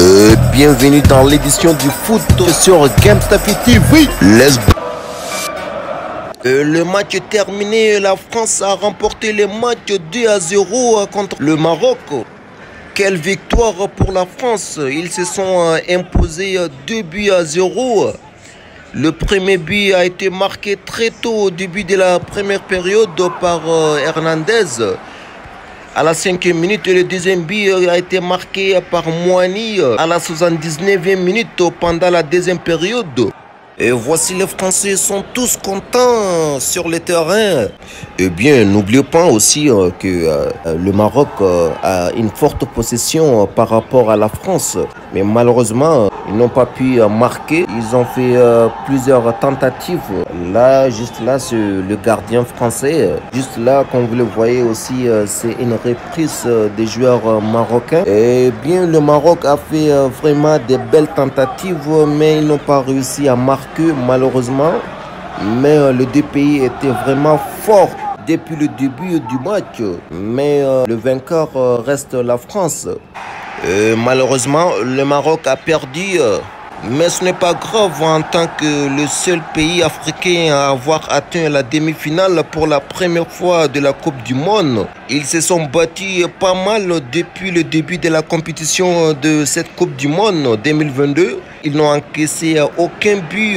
Bienvenue dans l'édition du foot sur GameStaffy TV. Let's go. Le match est terminé, la France a remporté le match 2-0 contre le Maroc. Quelle victoire pour la France, ils se sont imposés 2-0. Le premier but a été marqué très tôt au début de la première période par Hernandez. À la 5e minute, le deuxième but a été marqué par Moani à la 79e minute pendant la deuxième période. Et voici les Français sont tous contents sur le terrain. Eh bien, n'oubliez pas aussi que le Maroc a une forte possession par rapport à la France. Mais malheureusement, ils n'ont pas pu marquer. Ils ont fait plusieurs tentatives. Là, juste là, c'est le gardien français. Juste là, comme vous le voyez aussi, c'est une reprise des joueurs marocains. Eh bien, le Maroc a fait vraiment des belles tentatives, mais ils n'ont pas réussi à marquer malheureusement. Mais les deux pays étaient vraiment forts depuis le début du match. Mais le vainqueur reste la France. Malheureusement, le Maroc a perdu. Mais ce n'est pas grave en tant que le seul pays africain à avoir atteint la demi-finale pour la première fois de la Coupe du Monde. Ils se sont battus pas mal depuis le début de la compétition de cette Coupe du Monde 2022. Ils n'ont encaissé aucun but.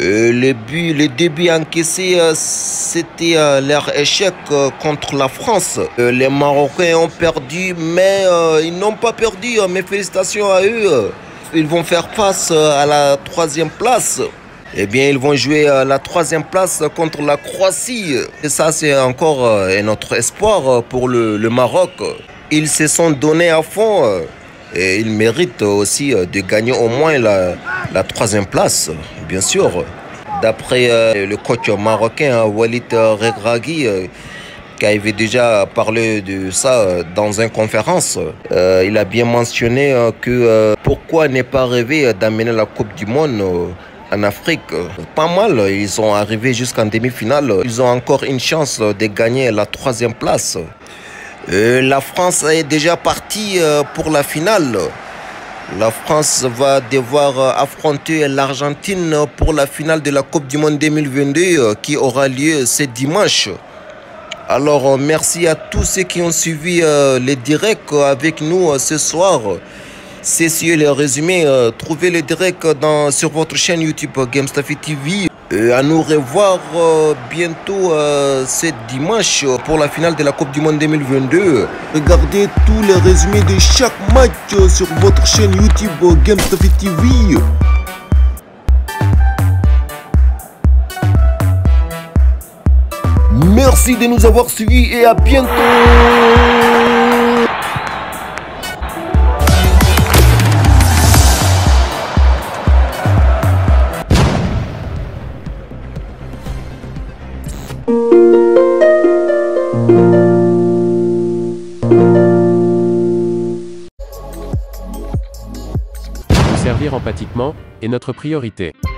Les débuts encaissés, c'était leur échec contre la France. Les Marocains ont perdu, mais ils n'ont pas perdu. Mes félicitations à eux. Ils vont faire face à la 3e place. Eh bien, ils vont jouer la 3e place contre la Croatie. Et ça, c'est encore un autre espoir pour le Maroc. Ils se sont donnés à fond. Et ils méritent aussi de gagner au moins la 3e place, bien sûr. D'après le coach marocain Walid Regragui, qui avait déjà parlé de ça dans une conférence, il a bien mentionné que pourquoi ne pas rêver d'amener la Coupe du Monde en Afrique. Pas mal, ils sont arrivés jusqu'en demi-finale. Ils ont encore une chance de gagner la 3e place. La France est déjà partie pour la finale. La France va devoir affronter l'Argentine pour la finale de la Coupe du Monde 2022 qui aura lieu ce dimanche. Alors, merci à tous ceux qui ont suivi les directs avec nous ce soir. C'est sur le résumé. Trouvez le direct sur votre chaîne YouTube GameStaffy TV. À nous revoir bientôt ce dimanche pour la finale de la Coupe du Monde 2022. Regardez tous les résumés de chaque match sur votre chaîne YouTube GameStaffy TV. Merci de nous avoir suivis et à bientôt. Vous servir empathiquement est notre priorité.